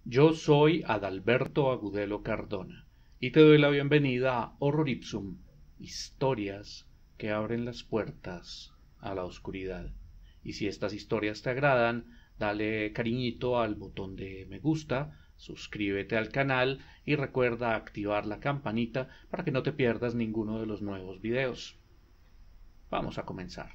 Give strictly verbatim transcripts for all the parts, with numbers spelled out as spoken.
Yo soy Adalberto Agudelo Cardona y te doy la bienvenida a Horror Ipsum, historias que abren las puertas a la oscuridad. Y si estas historias te agradan, dale cariñito al botón de me gusta, suscríbete al canal y recuerda activar la campanita para que no te pierdas ninguno de los nuevos videos. Vamos a comenzar.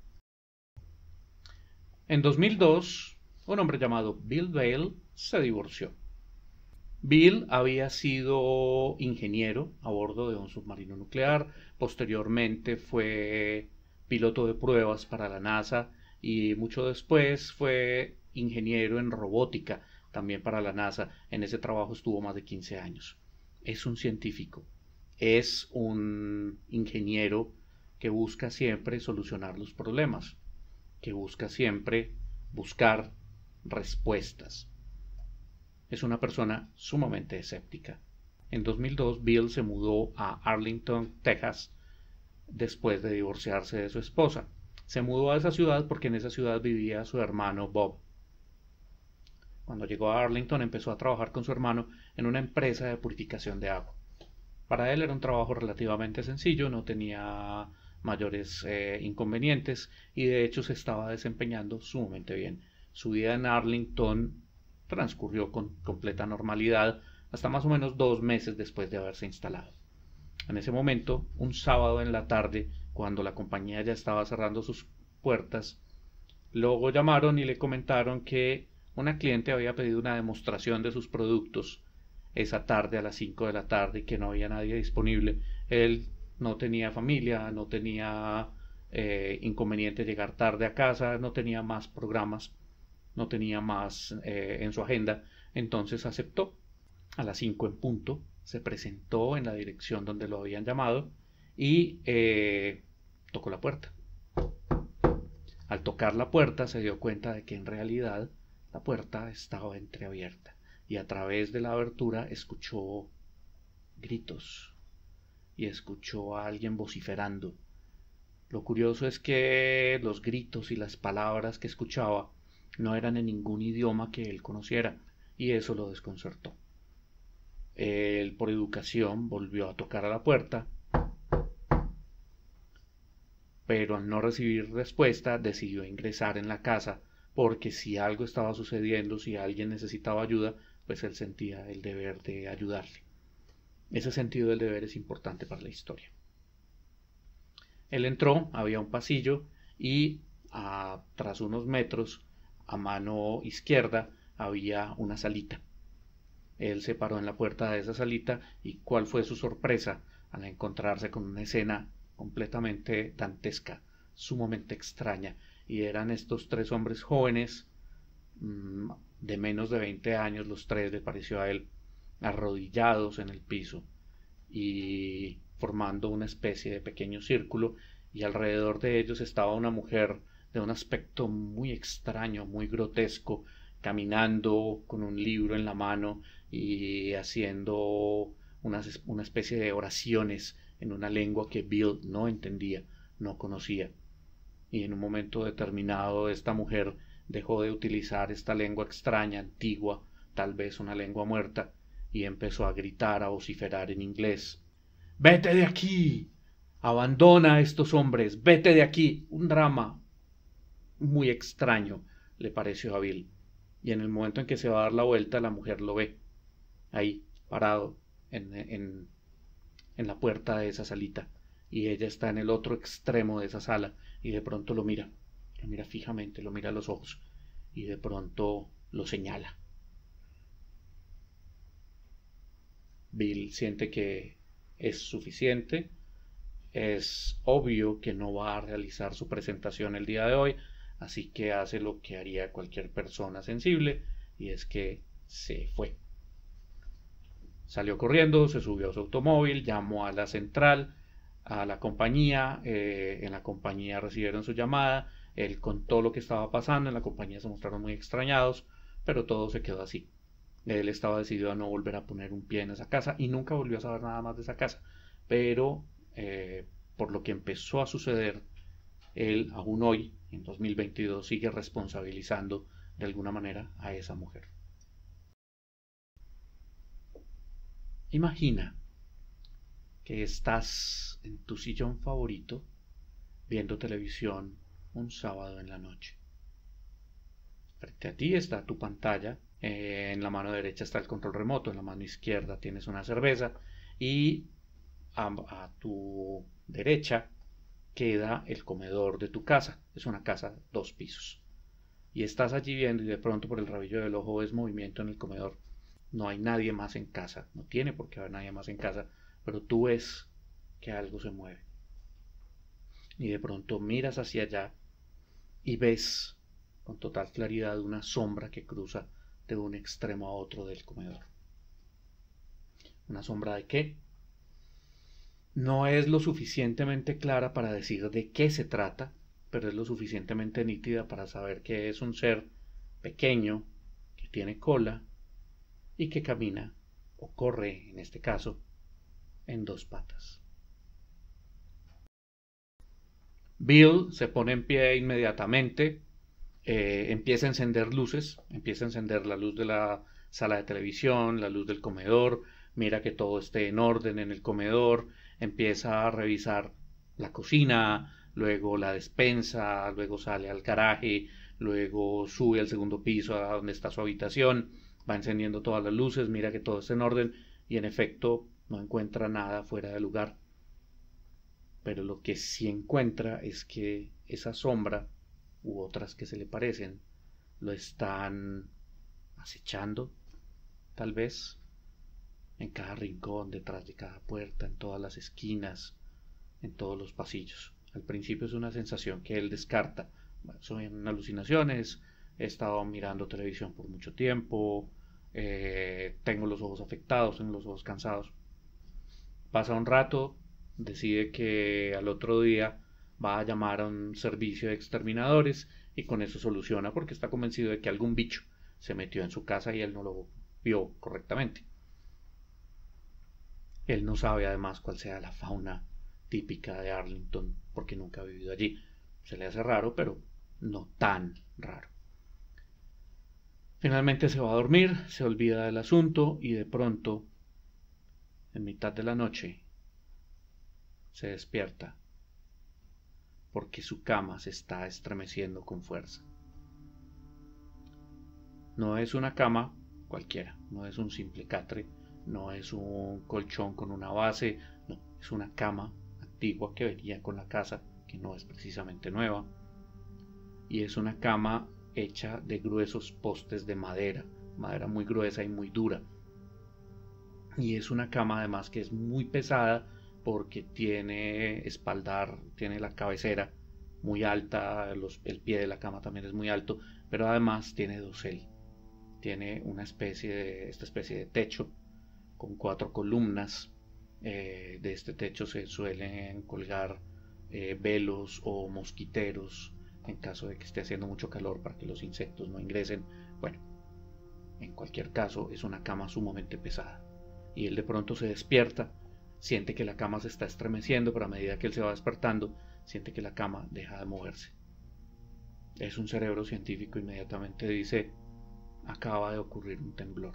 En dos mil dos, un hombre llamado Bill Bale se divorció. Bill había sido ingeniero a bordo de un submarino nuclear, posteriormente fue piloto de pruebas para la NASA y mucho después fue ingeniero en robótica también para la NASA. En ese trabajo estuvo más de quince años. Es un científico, es un ingeniero que busca siempre solucionar los problemas, que busca siempre buscar respuestas. Es una persona sumamente escéptica. En dos mil dos, Bill se mudó a Arlington, Texas, después de divorciarse de su esposa. Se mudó a esa ciudad porque en esa ciudad vivía su hermano Bob. Cuando llegó a Arlington, empezó a trabajar con su hermano en una empresa de purificación de agua. Para él era un trabajo relativamente sencillo, no tenía mayores eh, inconvenientes y de hecho se estaba desempeñando sumamente bien. Su vida en Arlington transcurrió con completa normalidad hasta más o menos dos meses después de haberse instalado. En ese momento, un sábado en la tarde, cuando la compañía ya estaba cerrando sus puertas, luego llamaron y le comentaron que una cliente había pedido una demostración de sus productos esa tarde a las cinco de la tarde y que no había nadie disponible. Él no tenía familia, no tenía eh, inconveniente llegar tarde a casa, no tenía más programas, no tenía más eh, en su agenda, entonces aceptó. A las cinco en punto se presentó en la dirección donde lo habían llamado y eh, tocó la puerta. Al tocar la puerta se dio cuenta de que en realidad la puerta estaba entreabierta y a través de la abertura escuchó gritos y escuchó a alguien vociferando. Lo curioso es que los gritos y las palabras que escuchaba no eran en ningún idioma que él conociera, y eso lo desconcertó. Él, por educación, volvió a tocar a la puerta, pero al no recibir respuesta decidió ingresar en la casa, porque si algo estaba sucediendo, si alguien necesitaba ayuda, pues él sentía el deber de ayudarle. Ese sentido del deber es importante para la historia. Él entró, había un pasillo y a, tras unos metros a mano izquierda había una salita. Él se paró en la puerta de esa salita y cuál fue su sorpresa al encontrarse con una escena completamente dantesca, sumamente extraña, y eran estos tres hombres jóvenes mmm, de menos de veinte años, los tres le pareció a él, arrodillados en el piso y formando una especie de pequeño círculo, y alrededor de ellos estaba una mujer de un aspecto muy extraño, muy grotesco, caminando con un libro en la mano y haciendo una, una especie de oraciones en una lengua que Bill no entendía, no conocía. Y en un momento determinado esta mujer dejó de utilizar esta lengua extraña, antigua, tal vez una lengua muerta, y empezó a gritar, a vociferar en inglés. ¡Vete de aquí! ¡Abandona a estos hombres! ¡Vete de aquí! Un drama muy extraño le pareció a Bill. Y en el momento en que se va a dar la vuelta, la mujer lo ve ahí, parado en, en, en la puerta de esa salita. Y ella está en el otro extremo de esa sala y de pronto lo mira, lo mira fijamente, lo mira a los ojos y de pronto lo señala. Bill siente que es suficiente, es obvio que no va a realizar su presentación el día de hoy, así que hace lo que haría cualquier persona sensible, y es que se fue. Salió corriendo, se subió a su automóvil, llamó a la central, a la compañía, eh, en la compañía recibieron su llamada, él contó lo que estaba pasando, en la compañía se mostraron muy extrañados, pero todo se quedó así. Él estaba decidido a no volver a poner un pie en esa casa y nunca volvió a saber nada más de esa casa. Pero eh, por lo que empezó a suceder, él aún hoy, en dos mil veintidós, sigue responsabilizando de alguna manera a esa mujer. Imagina que estás en tu sillón favorito viendo televisión un sábado en la noche. Frente a ti está tu pantalla, eh, en la mano derecha está el control remoto, en la mano izquierda tienes una cerveza y a, a tu derecha queda el comedor de tu casa. Es una casa dos pisos. Y estás allí viendo y de pronto por el rabillo del ojo ves movimiento en el comedor. No hay nadie más en casa, no tiene por qué haber nadie más en casa, pero tú ves que algo se mueve. Y de pronto miras hacia allá y ves con total claridad una sombra que cruza de un extremo a otro del comedor. ¿Una sombra de qué? No es lo suficientemente clara para decir de qué se trata, pero es lo suficientemente nítida para saber que es un ser pequeño, que tiene cola y que camina, o corre en este caso, en dos patas. Bill se pone en pie inmediatamente, eh, empieza a encender luces, empieza a encender la luz de la sala de televisión, la luz del comedor, mira que todo esté en orden en el comedor, empieza a revisar la cocina, luego la despensa, luego sale al garaje, luego sube al segundo piso a donde está su habitación, va encendiendo todas las luces, mira que todo está en orden y en efecto no encuentra nada fuera de lugar. Pero lo que sí encuentra es que esa sombra u otras que se le parecen lo están acechando, tal vez, en cada rincón, detrás de cada puerta, en todas las esquinas, en todos los pasillos. Al principio es una sensación que él descarta. Bueno, son alucinaciones, he estado mirando televisión por mucho tiempo, eh, tengo los ojos afectados, tengo los ojos cansados. Pasa un rato, decide que al otro día va a llamar a un servicio de exterminadores y con eso soluciona porque está convencido de que algún bicho se metió en su casa y él no lo vio correctamente. Él no sabe además cuál sea la fauna típica de Arlington porque nunca ha vivido allí. Se le hace raro, pero no tan raro. Finalmente se va a dormir, se olvida del asunto y de pronto, en mitad de la noche, se despierta porque su cama se está estremeciendo con fuerza. No es una cama cualquiera, no es un simple catre, no es un colchón con una base, no, es una cama antigua que venía con la casa, que no es precisamente nueva, y es una cama hecha de gruesos postes de madera, madera muy gruesa y muy dura. Y es una cama además que es muy pesada porque tiene espaldar, tiene la cabecera muy alta, los, el pie de la cama también es muy alto, pero además tiene dosel. Tiene una especie de, esta especie de techo con cuatro columnas. Eh, de este techo se suelen colgar eh, velos o mosquiteros en caso de que esté haciendo mucho calor para que los insectos no ingresen. Bueno, en cualquier caso es una cama sumamente pesada. Y él de pronto se despierta, siente que la cama se está estremeciendo, pero a medida que él se va despertando, siente que la cama deja de moverse. Es un cerebro científico, inmediatamente dice, acaba de ocurrir un temblor.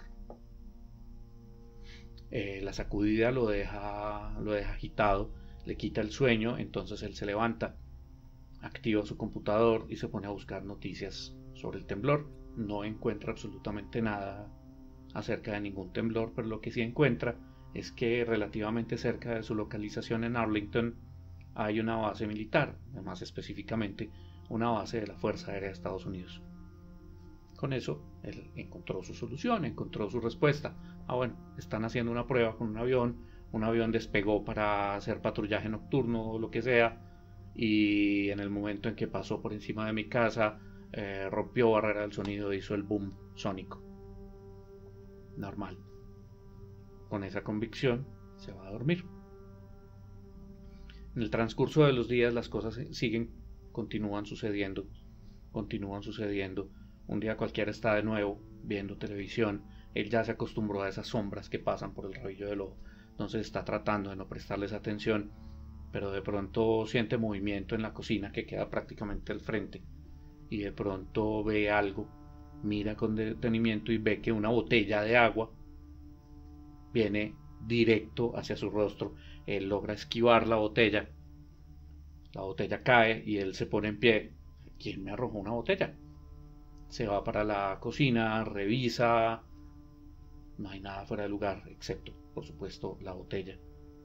Eh, la sacudida lo deja, lo deja agitado, le quita el sueño, entonces él se levanta, activa su computador y se pone a buscar noticias sobre el temblor. No encuentra absolutamente nada acerca de ningún temblor, pero lo que sí encuentra es que relativamente cerca de su localización en Arlington hay una base militar, más específicamente una base de la Fuerza Aérea de Estados Unidos. Con eso él encontró su solución, encontró su respuesta. Ah, bueno, están haciendo una prueba con un avión, un avión despegó para hacer patrullaje nocturno o lo que sea, y en el momento en que pasó por encima de mi casa, eh, rompió barrera del sonido e hizo el boom sónico. Normal. Con esa convicción se va a dormir. En el transcurso de los días las cosas siguen, continúan sucediendo, continúan sucediendo. Un día cualquiera está de nuevo viendo televisión. Él ya se acostumbró a esas sombras que pasan por el rabillo del ojo, entonces está tratando de no prestarles atención, pero de pronto siente movimiento en la cocina que queda prácticamente al frente y de pronto ve algo, mira con detenimiento y ve que una botella de agua viene directo hacia su rostro. Él logra esquivar la botella. La botella cae y él se pone en pie. ¿Quién me arrojó una botella? Se va para la cocina, revisa. No hay nada fuera de lugar, excepto, por supuesto, la botella.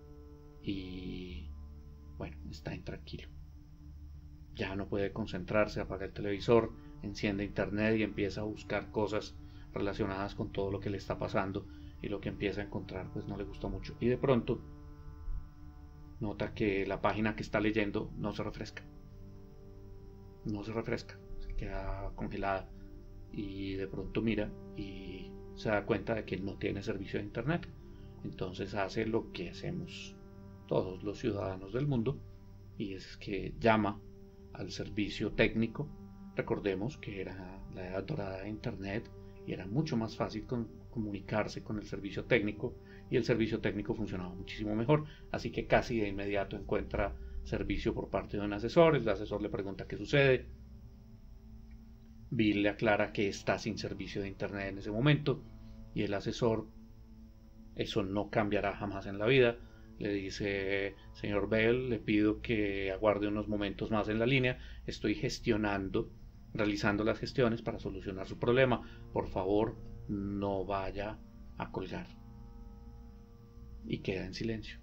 Y bueno, está intranquilo. Ya no puede concentrarse, apaga el televisor, enciende internet y empieza a buscar cosas relacionadas con todo lo que le está pasando, y lo que empieza a encontrar pues no le gusta mucho, y de pronto nota que la página que está leyendo no se refresca, no se refresca, se queda congelada, y de pronto mira y se da cuenta de que no tiene servicio de internet. Entonces hace lo que hacemos todos los ciudadanos del mundo, y es que llama al servicio técnico. Recordemos que era la edad dorada de internet y era mucho más fácil con, comunicarse con el servicio técnico, y el servicio técnico funcionaba muchísimo mejor, así que casi de inmediato encuentra servicio por parte de un asesor. El asesor le pregunta qué sucede. Bill le aclara que está sin servicio de internet en ese momento, y el asesor, eso no cambiará jamás en la vida, le dice: señor Bell, le pido que aguarde unos momentos más en la línea, estoy gestionando, realizando las gestiones para solucionar su problema, por favor no vaya a colgar. Y queda en silencio.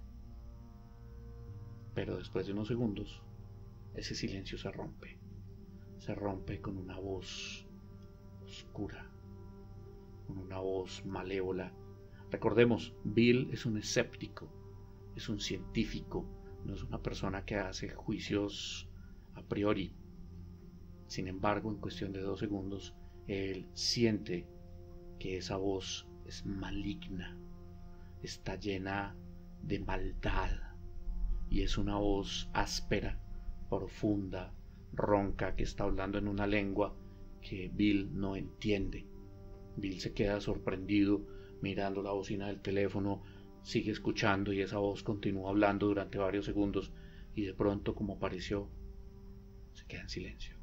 Pero después de unos segundos, ese silencio se rompe. Se rompe con una voz oscura, con una voz malévola. Recordemos, Bill es un escéptico, es un científico, no es una persona que hace juicios a priori. Sin embargo, en cuestión de dos segundos, él siente que esa voz es maligna, está llena de maldad, y es una voz áspera, profunda, ronca, que está hablando en una lengua que Bill no entiende. Bill se queda sorprendido mirando la bocina del teléfono, sigue escuchando, y esa voz continúa hablando durante varios segundos, y de pronto, como apareció, se queda en silencio.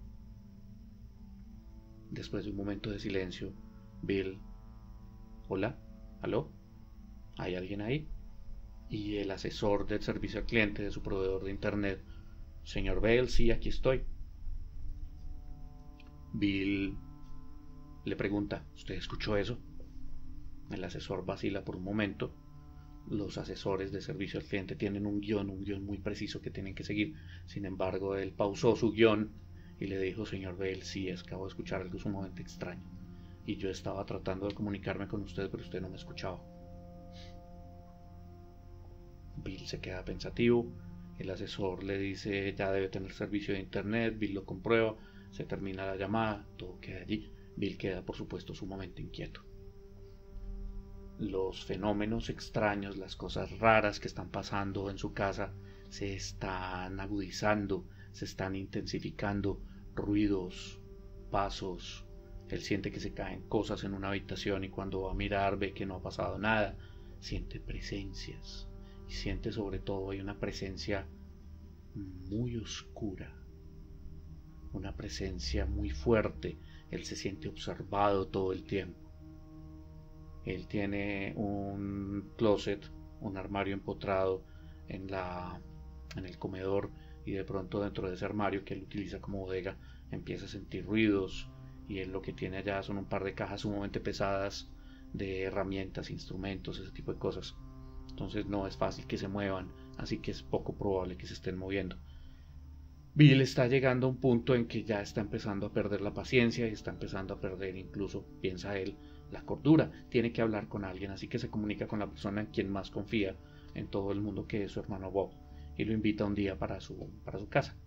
Después de un momento de silencio, Bill: hola, aló, ¿hay alguien ahí? Y el asesor del servicio al cliente de su proveedor de internet: señor Bell, sí, aquí estoy. Bill le pregunta: ¿usted escuchó eso? El asesor vacila por un momento. Los asesores de servicio al cliente tienen un guión, un guión muy preciso que tienen que seguir. Sin embargo, él pausó su guión y le dijo: señor Bell, sí, acabo de escuchar algo sumamente extraño, y yo estaba tratando de comunicarme con usted, pero usted no me escuchaba. Bill se queda pensativo. El asesor le dice: ya debe tener servicio de internet. Bill lo comprueba, se termina la llamada, todo queda allí. Bill queda, por supuesto, sumamente inquieto. Los fenómenos extraños, las cosas raras que están pasando en su casa se están agudizando, se están intensificando. Ruidos, pasos. Él siente que se caen cosas en una habitación, y cuando va a mirar ve que no ha pasado nada. Siente presencias, y siente sobre todo hay una presencia muy oscura, una presencia muy fuerte. Él se siente observado todo el tiempo. Él tiene un closet, un armario empotrado en, la, en el comedor, y de pronto dentro de ese armario que él utiliza como bodega empieza a sentir ruidos, y él lo que tiene allá son un par de cajas sumamente pesadas de herramientas, instrumentos, ese tipo de cosas. Entonces no es fácil que se muevan, así que es poco probable que se estén moviendo. Bill está llegando a un punto en que ya está empezando a perder la paciencia, y está empezando a perder, incluso, piensa él, la cordura. Tiene que hablar con alguien, así que se comunica con la persona en quien más confía en todo el mundo, que es su hermano Bob, y lo invita un día para su, para su casa.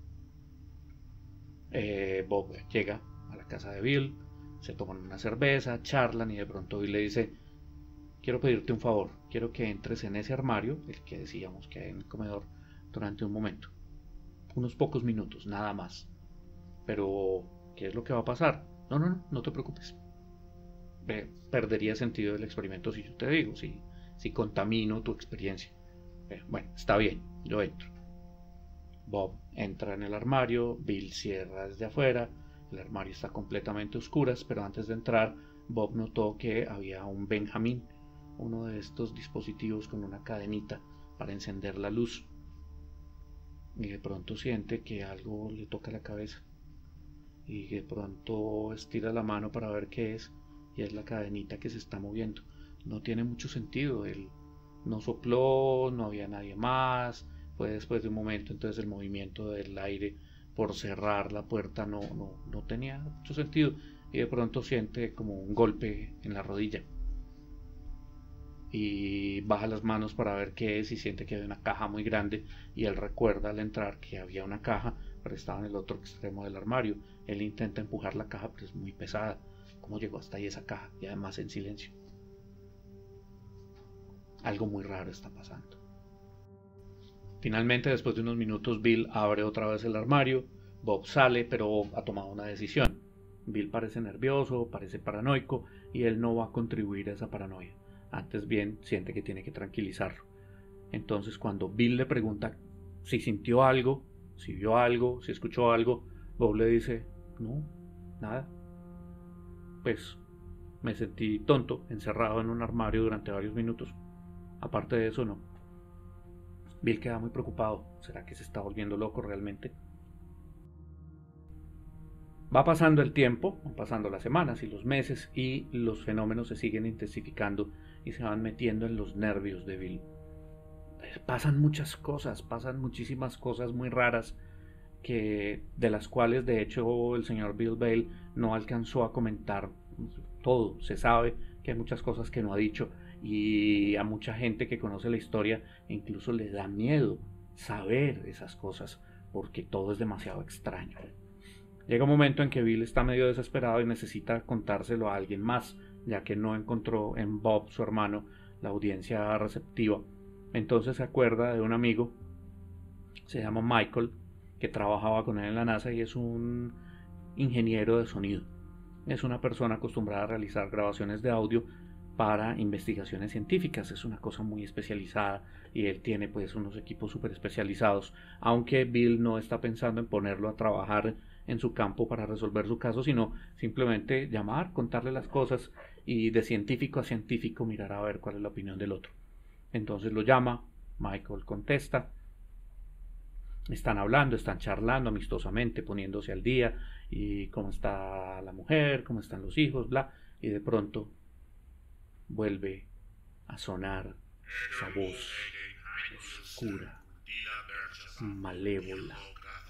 Eh, Bob llega a la casa de Bill, se toman una cerveza, charlan, y de pronto Bill le dice: quiero pedirte un favor, quiero que entres en ese armario, el que decíamos que hay en el comedor, durante un momento, unos pocos minutos, nada más. Pero, ¿qué es lo que va a pasar? No, no, no, no te preocupes. Eh, perdería sentido el experimento si yo te digo, si, si contamino tu experiencia. Eh, bueno, está bien, yo entro. Bob entra en el armario, Bill cierra desde afuera, el armario está completamente a oscuras, pero antes de entrar, Bob notó que había un Benjamín, uno de estos dispositivos con una cadenita para encender la luz, y de pronto siente que algo le toca la cabeza, y de pronto estira la mano para ver qué es, y es la cadenita que se está moviendo. No tiene mucho sentido, él no sopló, no había nadie más, fue después de un momento, entonces el movimiento del aire por cerrar la puerta no, no, no tenía mucho sentido, y de pronto siente como un golpe en la rodilla y baja las manos para ver qué es, y siente que hay una caja muy grande, y él recuerda al entrar que había una caja pero estaba en el otro extremo del armario. Él intenta empujar la caja pero es muy pesada. ¿Cómo llegó hasta ahí esa caja? Y además en silencio. Algo muy raro está pasando. Finalmente, después de unos minutos, Bill abre otra vez el armario. Bob sale, pero ha tomado una decisión. Bill parece nervioso, parece paranoico, y él no va a contribuir a esa paranoia. Antes bien, siente que tiene que tranquilizarlo. Entonces, cuando Bill le pregunta si sintió algo, si vio algo, si escuchó algo, Bob le dice, no, nada. Pues me sentí tonto, encerrado en un armario durante varios minutos. Aparte de eso, no. Bill queda muy preocupado. ¿Será que se está volviendo loco realmente? Va pasando el tiempo, van pasando las semanas y los meses, y los fenómenos se siguen intensificando y se van metiendo en los nervios de Bill. Pasan muchas cosas, pasan muchísimas cosas muy raras, que, de las cuales de hecho el señor Bill Bale no alcanzó a comentar todo. Se sabe que hay muchas cosas que no ha dicho, y a mucha gente que conoce la historia incluso le da miedo saber esas cosas porque todo es demasiado extraño. Llega un momento en que Bill está medio desesperado y necesita contárselo a alguien más, ya que no encontró en Bob, su hermano, la audiencia receptiva. Entonces se acuerda de un amigo, se llama Michael, que trabajaba con él en la NASA y es un ingeniero de sonido. Es una persona acostumbrada a realizar grabaciones de audio para investigaciones científicas. Es una cosa muy especializada y él tiene pues unos equipos súper especializados, aunque Bill no está pensando en ponerlo a trabajar en su campo para resolver su caso, sino simplemente llamar, contarle las cosas y de científico a científico mirar a ver cuál es la opinión del otro. Entonces lo llama, Michael contesta, están hablando, están charlando amistosamente, poniéndose al día, y cómo está la mujer, cómo están los hijos, bla, y de pronto vuelve a sonar esa voz oscura, malévola,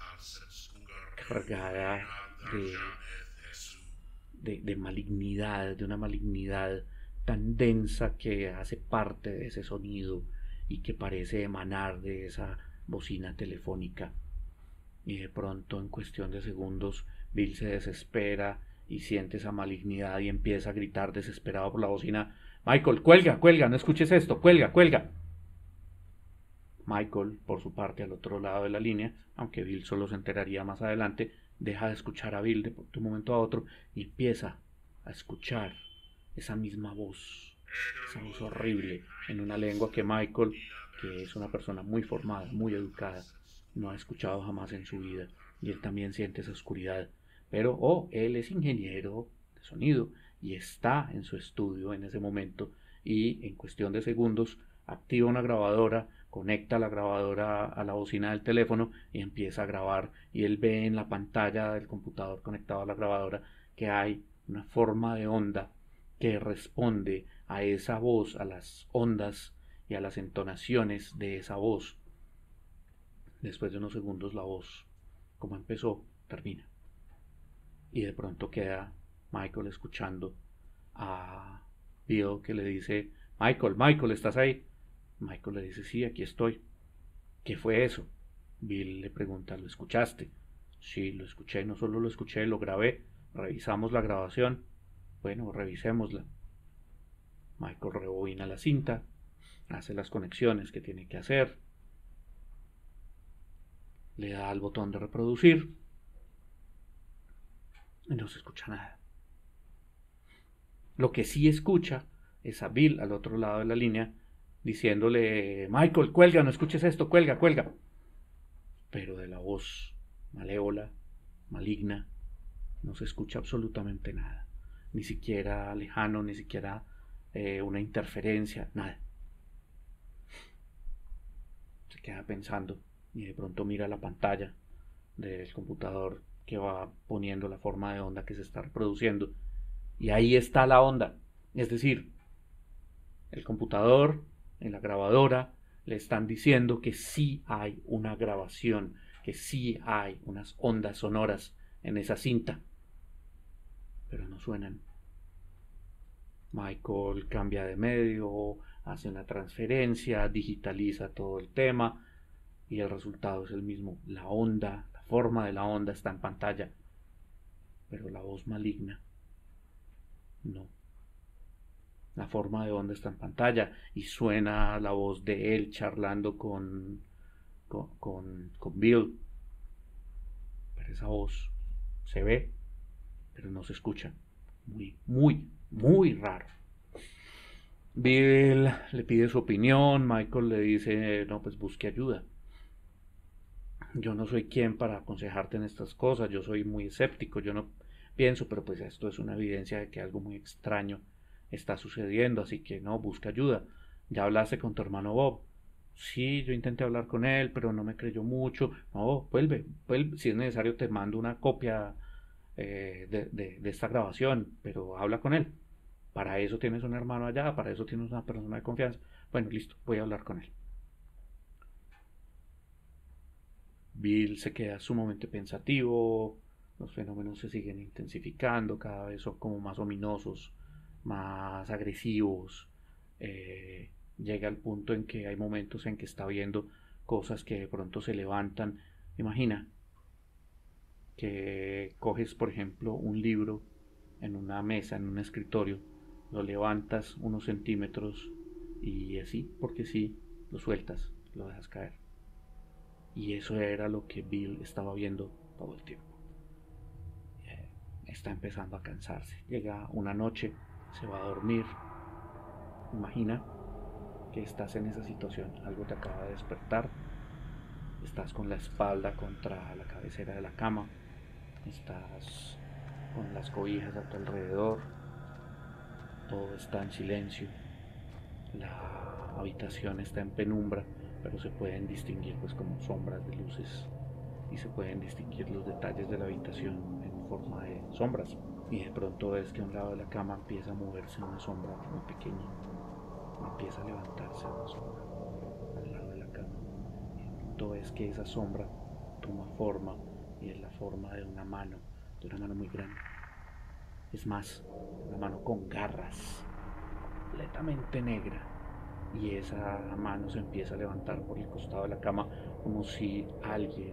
cargada de, de, de malignidad, de una malignidad tan densa que hace parte de ese sonido y que parece emanar de esa bocina telefónica. Y de pronto, en cuestión de segundos, Bill se desespera y siente esa malignidad y empieza a gritar desesperado por la bocina: Michael, cuelga, cuelga, no escuches esto, cuelga, cuelga. Michael, por su parte, al otro lado de la línea, aunque Bill solo se enteraría más adelante, deja de escuchar a Bill de un momento a otro y empieza a escuchar esa misma voz, esa voz horrible, en una lengua que Michael, que es una persona muy formada, muy educada, no ha escuchado jamás en su vida, y él también siente esa oscuridad. Pero, oh, él es ingeniero de sonido y está en su estudio en ese momento, y en cuestión de segundos activa una grabadora, conecta la grabadora a la bocina del teléfono y empieza a grabar, y él ve en la pantalla del computador conectado a la grabadora que hay una forma de onda que responde a esa voz, a las ondas y a las entonaciones de esa voz. Después de unos segundos la voz, como empezó, termina. Y de pronto queda Michael escuchando a Bill, que le dice: Michael, Michael, ¿estás ahí? Michael le dice: sí, aquí estoy. ¿Qué fue eso? Bill le pregunta: ¿lo escuchaste? Sí, lo escuché, no solo lo escuché, lo grabé. Revisamos la grabación. Bueno, revisémosla. Michael rebobina la cinta, hace las conexiones que tiene que hacer, le da al botón de reproducir y no se escucha nada. Lo que sí escucha es a Bill al otro lado de la línea diciéndole: Michael, cuelga, no escuches esto, cuelga, cuelga. Pero de la voz malévola, maligna, no se escucha absolutamente nada, ni siquiera lejano, ni siquiera eh, una interferencia, nada. Se queda pensando y de pronto mira la pantalla del computador que va poniendo la forma de onda que se está reproduciendo. Y ahí está la onda. Es decir, el computador en la grabadora le están diciendo que sí hay una grabación, que sí hay unas ondas sonoras en esa cinta, pero no suenan. Michael cambia de medio, hace una transferencia, digitaliza todo el tema y el resultado es el mismo. La onda, la forma de la onda está en pantalla, pero la voz maligna no. La forma de onda está en pantalla y suena la voz de él charlando con, con, con, con Bill. Pero esa voz se ve, pero no se escucha. Muy, muy, muy raro. Bill le pide su opinión, Michael le dice, no, pues busque ayuda. Yo no soy quien para aconsejarte en estas cosas, yo soy muy escéptico, yo no pienso, pero pues esto es una evidencia de que algo muy extraño está sucediendo, así que no, busca ayuda. ¿Ya hablaste con tu hermano Bob? Sí, yo intenté hablar con él, pero no me creyó mucho. No, vuelve, vuelve. Si es necesario te mando una copia eh, de, de, de esta grabación, pero habla con él. Para eso tienes un hermano allá, para eso tienes una persona de confianza. Bueno, listo, voy a hablar con él. Bill se queda sumamente pensativo, los fenómenos se siguen intensificando, cada vez son como más ominosos, más agresivos. Eh, llega al punto en que hay momentos en que está viendo cosas que de pronto se levantan. Imagina que coges, por ejemplo, un libro en una mesa, en un escritorio, lo levantas unos centímetros y así, porque sí, lo sueltas, lo dejas caer. Y eso era lo que Bill estaba viendo todo el tiempo. Eh, está empezando a cansarse. Llega una noche, se va a dormir. Imagina que estás en esa situación. Algo te acaba de despertar. Estás con la espalda contra la cabecera de la cama. Estás con las cobijas a tu alrededor. Todo está en silencio. La habitación está en penumbra, pero se pueden distinguir pues como sombras de luces y se pueden distinguir los detalles de la habitación en forma de sombras. Y de pronto ves que a un lado de la cama empieza a moverse una sombra muy pequeña. Empieza a levantarse una sombra al lado de la cama. Y de pronto ves que esa sombra toma forma y es la forma de una mano, de una mano muy grande. Es más, una mano con garras, completamente negra. Y esa mano se empieza a levantar por el costado de la cama como si alguien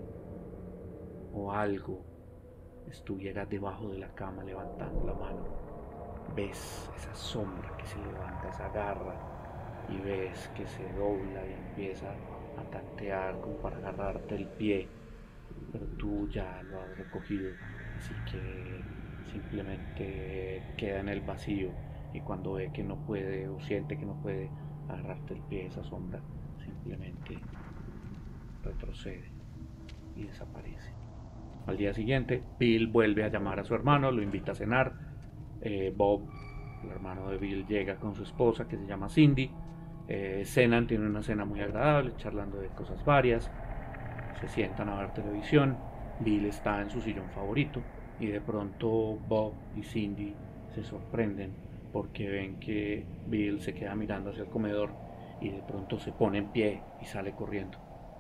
o algo estuviera debajo de la cama levantando la mano. Ves esa sombra que se levanta, esa garra, y ves que se dobla y empieza a tantear como para agarrarte el pie, pero tú ya lo has recogido, así que simplemente queda en el vacío y cuando ve que no puede o siente que no puede agarrarte el pie, esa sombra simplemente retrocede y desaparece. Al día siguiente, Bill vuelve a llamar a su hermano, lo invita a cenar. Eh, Bob, el hermano de Bill, llega con su esposa que se llama Cindy. Eh, cenan, tienen una cena muy agradable, charlando de cosas varias. Se sientan a ver televisión. Bill está en su sillón favorito y de pronto Bob y Cindy se sorprenden porque ven que Bill se queda mirando hacia el comedor y de pronto se pone en pie y sale corriendo.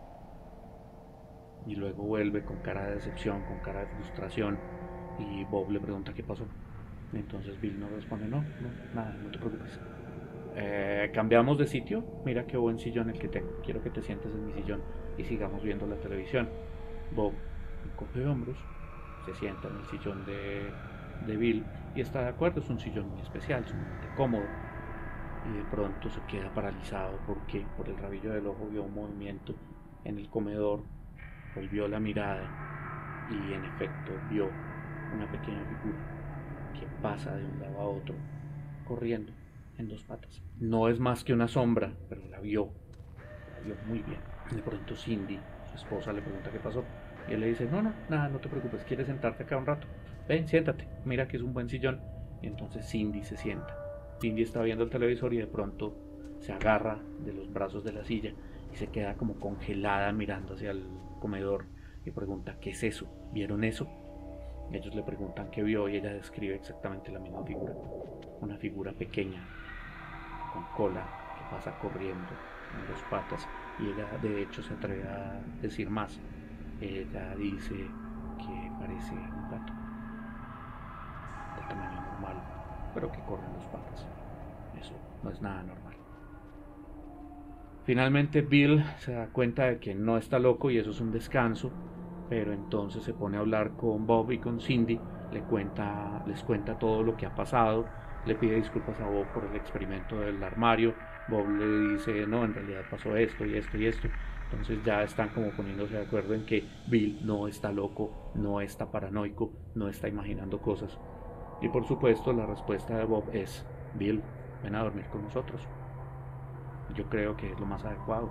Y luego vuelve con cara de decepción, con cara de frustración y Bob le pregunta qué pasó. Entonces Bill no responde, no, no, nada, no te preocupes. Eh, cambiamos de sitio, mira qué buen sillón el que tengo, quiero que te sientes en mi sillón y sigamos viendo la televisión. Bob coge hombros, se sienta en el sillón de, de Bill y está de acuerdo, es un sillón muy especial, sumamente cómodo. Y de pronto se queda paralizado porque por el rabillo del ojo vio un movimiento en el comedor, volvió la mirada y en efecto vio una pequeña figura que pasa de un lado a otro corriendo en dos patas. No es más que una sombra, pero la vio, la vio muy bien. De pronto Cindy, su esposa, le pregunta qué pasó y él le dice, no, no, nada, no te preocupes, ¿quieres sentarte acá un rato? Ven, siéntate, mira que es un buen sillón. Y entonces Cindy se sienta Cindy está viendo el televisor y de pronto se agarra de los brazos de la silla y se queda como congelada mirando hacia el comedor y pregunta: ¿qué es eso? ¿Vieron eso? Ellos le preguntan qué vio y ella describe exactamente la misma figura. Una figura pequeña, con cola, que pasa corriendo en dos patas, y ella de hecho se atreve a decir más. Ella dice que parece un gato de tamaño normal, pero que corre en dos patas. Eso no es nada normal. Finalmente Bill se da cuenta de que no está loco y eso es un descanso, pero entonces se pone a hablar con Bob y con Cindy, le cuenta, les cuenta todo lo que ha pasado, le pide disculpas a Bob por el experimento del armario. Bob le dice: no, en realidad pasó esto y esto y esto. Entonces ya están como poniéndose de acuerdo en que Bill no está loco, no está paranoico, no está imaginando cosas. Y por supuesto la respuesta de Bob es: Bill, ven a dormir con nosotros. Yo creo que es lo más adecuado.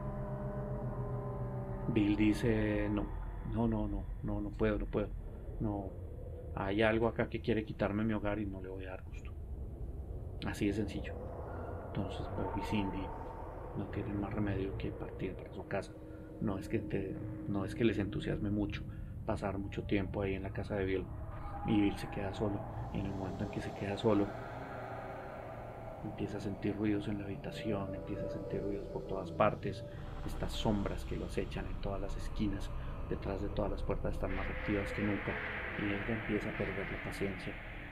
Bill dice: no, no, no, no, no, no puedo, no puedo. No, hay algo acá que quiere quitarme mi hogar y no le voy a dar gusto. Así de sencillo. Entonces Bob y Cindy no tienen más remedio que partir para su casa. No es que te, no es que les entusiasme mucho pasar mucho tiempo ahí en la casa de Bill. Y Bill se queda solo. Y en el momento en que se queda solo, empieza a sentir ruidos en la habitación, empieza a sentir ruidos por todas partes, estas sombras que lo acechan en todas las esquinas, detrás de todas las puertas están más activas que nunca, y él ya empieza a perder la paciencia.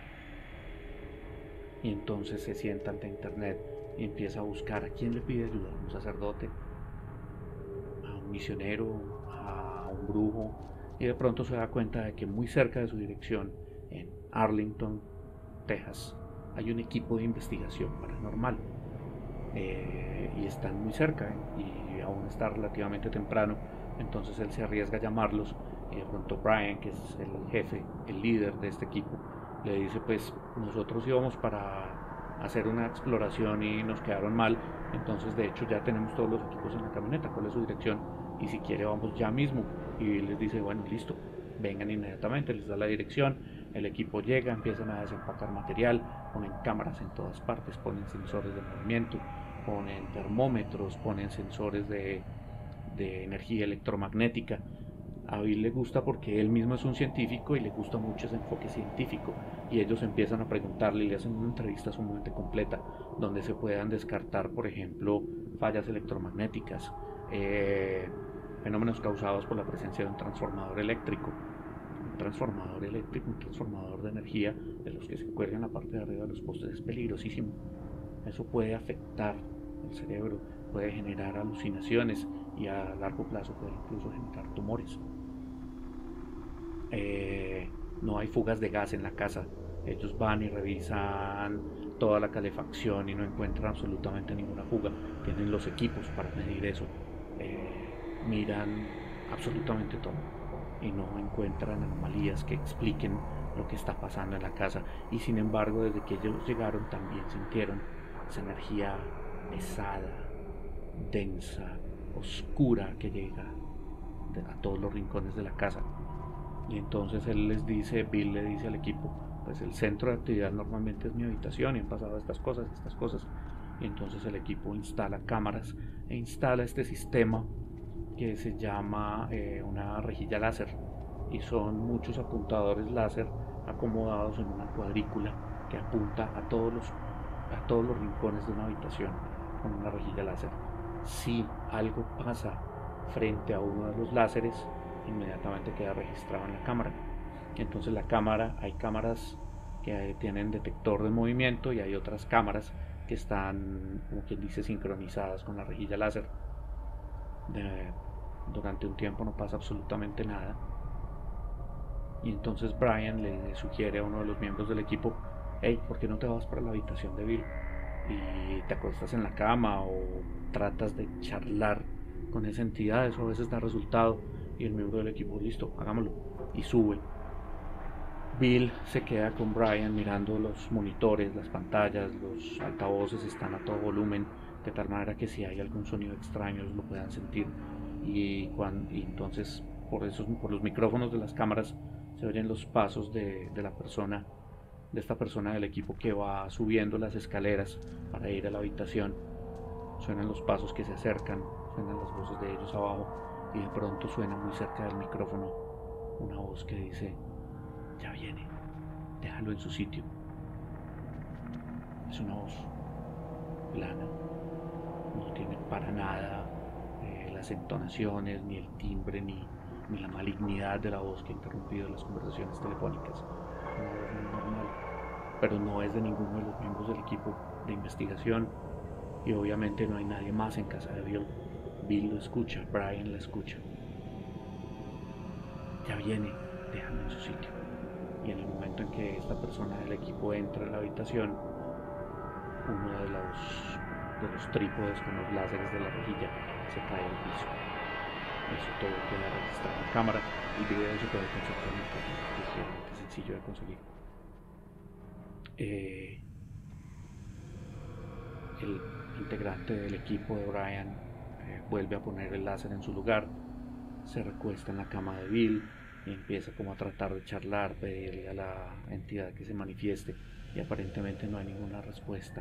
Y entonces se sienta ante internet y empieza a buscar a quién le pide ayuda: a un sacerdote, a un misionero, a un brujo, y de pronto se da cuenta de que muy cerca de su dirección, en Arlington, Texas, hay un equipo de investigación paranormal, eh, y están muy cerca, ¿eh? Y aún está relativamente temprano. Entonces él se arriesga a llamarlos y de pronto Brian, que es el jefe, el líder de este equipo, le dice: pues nosotros íbamos para hacer una exploración y nos quedaron mal, entonces de hecho ya tenemos todos los equipos en la camioneta, ¿cuál es su dirección? Y si quiere vamos ya mismo. Y les dice: bueno, listo, vengan inmediatamente. Les da la dirección, el equipo llega, empiezan a desempacar material, ponen cámaras en todas partes, ponen sensores de movimiento, ponen termómetros, ponen sensores de, de energía electromagnética. A Bill le gusta porque él mismo es un científico y le gusta mucho ese enfoque científico, y ellos empiezan a preguntarle y le hacen una entrevista sumamente completa donde se puedan descartar, por ejemplo, fallas electromagnéticas, eh, fenómenos causados por la presencia de un transformador eléctrico, un transformador eléctrico, un transformador de energía de los que se cuelgan en la parte de arriba de los postes. Es peligrosísimo. Eso puede afectar el cerebro, puede generar alucinaciones y a largo plazo puede incluso generar tumores. Eh, no hay fugas de gas en la casa. Ellos van y revisan toda la calefacción y no encuentran absolutamente ninguna fuga. Tienen los equipos para medir eso. Eh, miran absolutamente todo y no encuentran anomalías que expliquen lo que está pasando en la casa. Y sin embargo, desde que ellos llegaron también sintieron esa energía pesada, densa, oscura que llega a todos los rincones de la casa. Y entonces él les dice, Bill le dice al equipo: pues el centro de actividad normalmente es mi habitación y han pasado estas cosas, estas cosas. Y entonces el equipo instala cámaras e instala este sistema que se llama eh, una rejilla láser, y son muchos apuntadores láser acomodados en una cuadrícula que apunta a todos los, a todos los rincones de una habitación con una rejilla láser. Si algo pasa frente a uno de los láseres, inmediatamente queda registrado en la cámara. Entonces la cámara, hay cámaras que tienen detector de movimiento y hay otras cámaras que están, como quien dice, sincronizadas con la rejilla láser. De, durante un tiempo no pasa absolutamente nada. Y entonces Brian le sugiere a uno de los miembros del equipo: hey, ¿por qué no te vas para la habitación de Bill y te acuestas en la cama o tratas de charlar con esa entidad? Eso a veces da resultado. Y el miembro del equipo: listo, hagámoslo. Y sube. Bill se queda con Brian mirando los monitores, las pantallas, los altavoces están a todo volumen, de tal manera que si hay algún sonido extraño lo puedan sentir. Y, cuando, y entonces por, esos, por los micrófonos de las cámaras se oyen los pasos de, de la persona de esta persona del equipo que va subiendo las escaleras para ir a la habitación. Suenan los pasos que se acercan, suenan las voces de ellos abajo y de pronto suena muy cerca del micrófono una voz que dice: ya viene, déjalo en su sitio. Es una voz plana, no tiene para nada eh, las entonaciones, ni el timbre, ni, ni la malignidad de la voz que ha interrumpido las conversaciones telefónicas. Una voz muy normal, pero no es de ninguno de los miembros del equipo de investigación, y obviamente no hay nadie más en casa de Bill. Bill lo escucha, Brian la escucha. Ya viene, déjalo en su sitio. Y en el momento en que esta persona del equipo entra en la habitación, uno de los, de los trípodes con los láseres de la rejilla se cae al piso. Eso todo queda registrado en cámara. El video se puede conseguir en internet, es realmente sencillo de conseguir. Eh, el integrante del equipo de Brian eh, vuelve a poner el láser en su lugar, se recuesta en la cama de Bill y empieza como a tratar de charlar, pedirle a la entidad que se manifieste, y aparentemente no hay ninguna respuesta.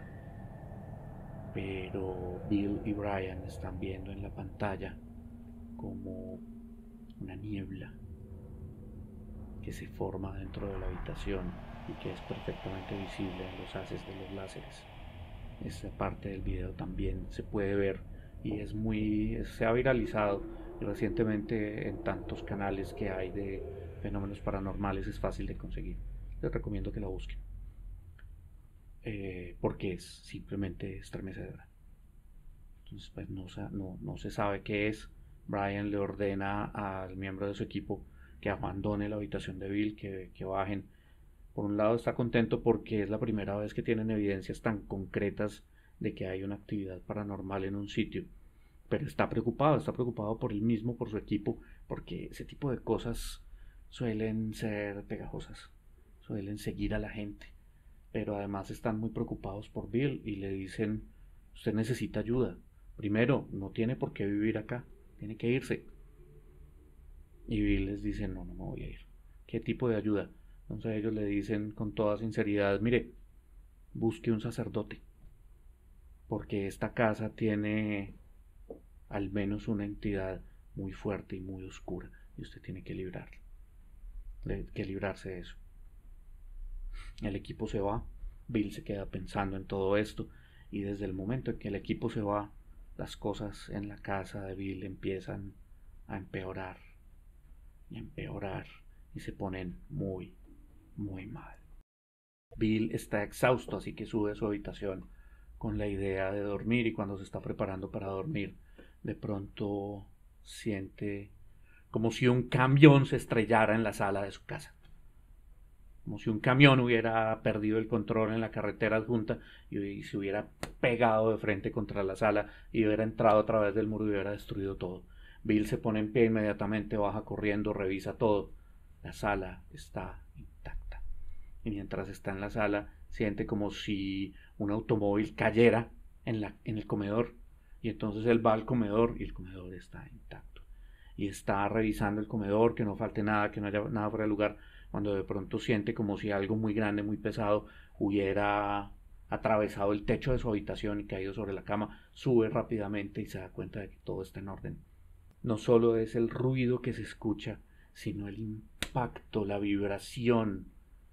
Pero Bill y Brian están viendo en la pantalla como una niebla que se forma dentro de la habitación y que es perfectamente visible en los haces de los láseres. Esta parte del video también se puede ver y es muy, se ha viralizado, y recientemente en tantos canales que hay de fenómenos paranormales es fácil de conseguir. Les recomiendo que la busquen, eh, porque es simplemente estremecedora. Entonces pues no, no, no se sabe qué es. Brian le ordena al miembro de su equipo que abandone la habitación de Bill, que, que bajen. Por un lado está contento porque es la primera vez que tienen evidencias tan concretas de que hay una actividad paranormal en un sitio, pero está preocupado, está preocupado por él mismo, por su equipo, porque ese tipo de cosas suelen ser pegajosas, suelen seguir a la gente, pero además están muy preocupados por Bill y le dicen: usted necesita ayuda, primero, no tiene por qué vivir acá, tiene que irse. Y Bill les dice: no, no me voy a ir. ¿Qué tipo de ayuda? Entonces ellos le dicen con toda sinceridad: mire, busque un sacerdote, porque esta casa tiene al menos una entidad muy fuerte y muy oscura, y usted tiene que librar, que librarse de eso. El equipo se va, Bill se queda pensando en todo esto, y desde el momento en que el equipo se va, las cosas en la casa de Bill empiezan a empeorar y a empeorar y se ponen muy, muy mal. Bill está exhausto, así que sube a su habitación con la idea de dormir, y cuando se está preparando para dormir, de pronto siente como si un camión se estrellara en la sala de su casa, como si un camión hubiera perdido el control en la carretera adjunta y se hubiera pegado de frente contra la sala y hubiera entrado a través del muro y hubiera destruido todo. Bill se pone en pie inmediatamente, baja corriendo, revisa todo. La sala está intacta. Y mientras está en la sala, siente como si un automóvil cayera en, la, en el comedor. Y entonces él va al comedor y el comedor está intacto. Y está revisando el comedor, que no falte nada, que no haya nada fuera de lugar, cuando de pronto siente como si algo muy grande, muy pesado, hubiera atravesado el techo de su habitación y caído sobre la cama. Sube rápidamente y se da cuenta de que todo está en orden. No solo es el ruido que se escucha, sino el impacto, la vibración.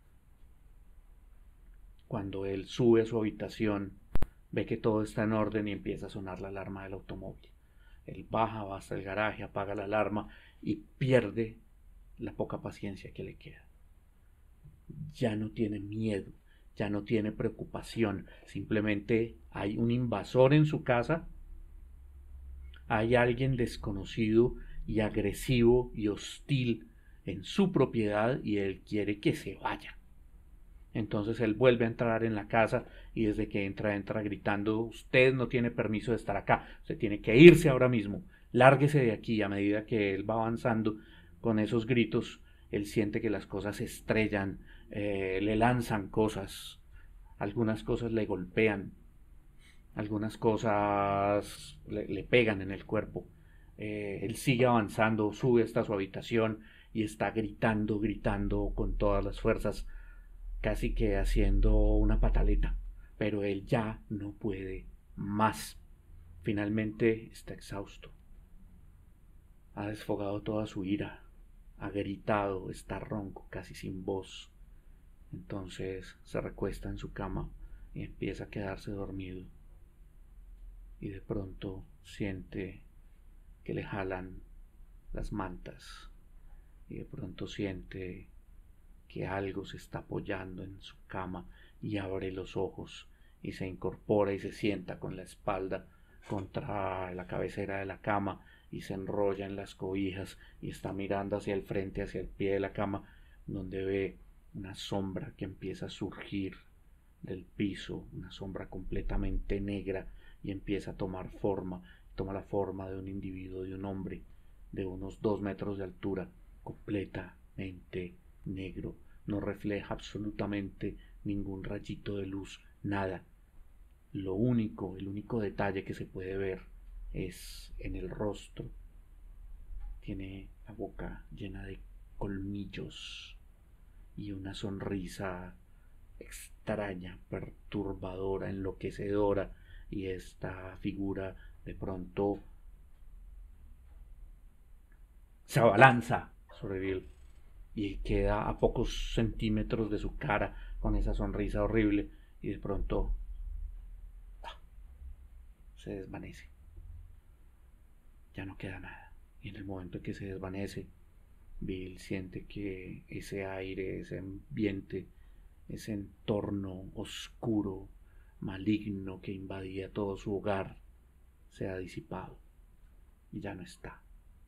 Cuando él sube a su habitación, ve que todo está en orden y empieza a sonar la alarma del automóvil. Él baja, va hasta el garaje, apaga la alarma y pierde la poca paciencia que le queda. Ya no tiene miedo, ya no tiene preocupación, simplemente hay un invasor en su casa, hay alguien desconocido y agresivo y hostil en su propiedad y él quiere que se vaya. Entonces él vuelve a entrar en la casa y desde que entra, entra gritando: usted no tiene permiso de estar acá, usted tiene que irse ahora mismo, lárguese de aquí. A medida que él va avanzando con esos gritos, él siente que las cosas se estrellan, eh, le lanzan cosas, algunas cosas le golpean, algunas cosas le, le pegan en el cuerpo. Eh, él sigue avanzando, sube hasta su habitación y está gritando, gritando con todas las fuerzas: casi que haciendo una pataleta, pero él ya no puede más. Finalmente está exhausto. Ha desfogado toda su ira, ha gritado, está ronco, casi sin voz. Entonces se recuesta en su cama y empieza a quedarse dormido. Y de pronto siente que le jalan las mantas. Y de pronto siente que algo se está apoyando en su cama y abre los ojos y se incorpora y se sienta con la espalda contra la cabecera de la cama y se enrolla en las cobijas y está mirando hacia el frente, hacia el pie de la cama, donde ve una sombra que empieza a surgir del piso, una sombra completamente negra, y empieza a tomar forma, toma la forma de un individuo, de un hombre de unos dos metros de altura, completamente negro, no refleja absolutamente ningún rayito de luz, nada. Lo único, el único detalle que se puede ver es en el rostro. Tiene la boca llena de colmillos y una sonrisa extraña, perturbadora, enloquecedora, y esta figura de pronto se abalanza sobre Bill y queda a pocos centímetros de su cara con esa sonrisa horrible y de pronto ah, se desvanece. Ya no queda nada. Y en el momento en que se desvanece, Bill siente que ese aire, ese ambiente, ese entorno oscuro, maligno que invadía todo su hogar, se ha disipado y ya no está.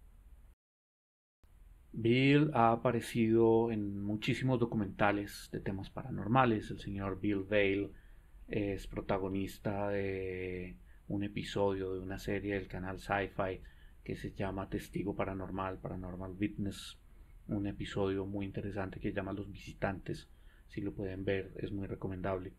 Bill ha aparecido en muchísimos documentales de temas paranormales. El señor Bill Vale es protagonista de un episodio de una serie del canal Sci-Fi que se llama Testigo Paranormal, Paranormal Witness. Un episodio muy interesante que se llama Los Visitantes. Si lo pueden ver, es muy recomendable.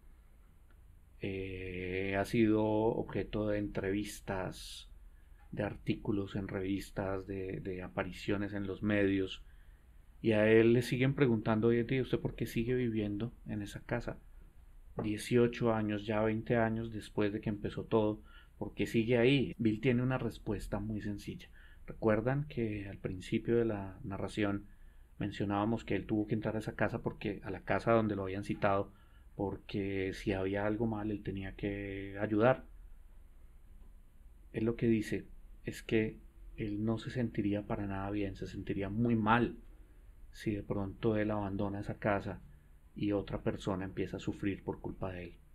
Eh, ha sido objeto de entrevistas, de artículos en revistas, de, de apariciones en los medios, y a él le siguen preguntando hoy en día: ¿usted por qué sigue viviendo en esa casa? dieciocho años, ya veinte años después de que empezó todo, ¿por qué sigue ahí? Bill tiene una respuesta muy sencilla. Recuerdan que al principio de la narración mencionábamos que él tuvo que entrar a esa casa, porque a la casa donde lo habían citado, porque si había algo mal él tenía que ayudar. Él lo que dice es que él no se sentiría para nada bien, se sentiría muy mal si de pronto él abandona esa casa y otra persona empieza a sufrir por culpa de él.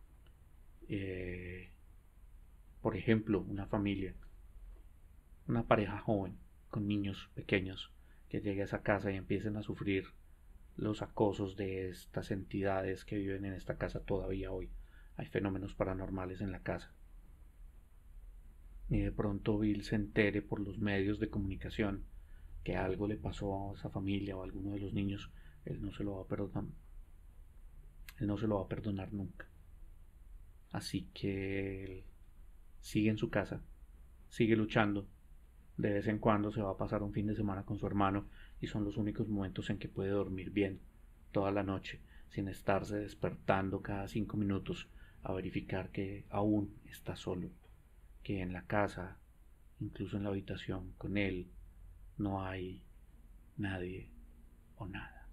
Eh, por ejemplo, una familia, una pareja joven con niños pequeños que llegue a esa casa y empiecen a sufrir los acosos de estas entidades que viven en esta casa todavía hoy. Hay fenómenos paranormales en la casa. Y de pronto Bill se entere por los medios de comunicación que algo le pasó a esa familia o a alguno de los niños, él no se lo va a perdonar. Él no se lo va a perdonar nunca. Así que él sigue en su casa, sigue luchando. De vez en cuando se va a pasar un fin de semana con su hermano y son los únicos momentos en que puede dormir bien toda la noche, sin estarse despertando cada cinco minutos a verificar que aún está solo, que en la casa, incluso en la habitación con él, no hay nadie o nada.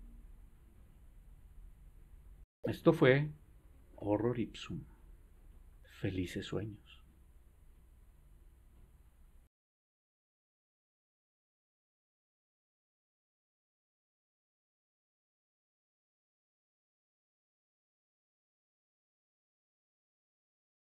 Esto fue Horror Ipsum. Felices sueños.